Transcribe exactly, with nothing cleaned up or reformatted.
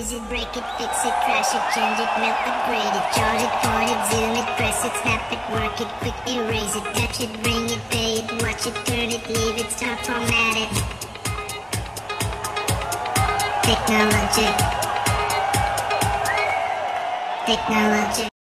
use it, break it, fix it, crash it, change it, melt, upgrade it, charge it, point it, zoom it, press it, snap it, work it, quick erase it, touch it, bring it, pay it, watch it, turn it, leave it, start, format it. Technology. Technology.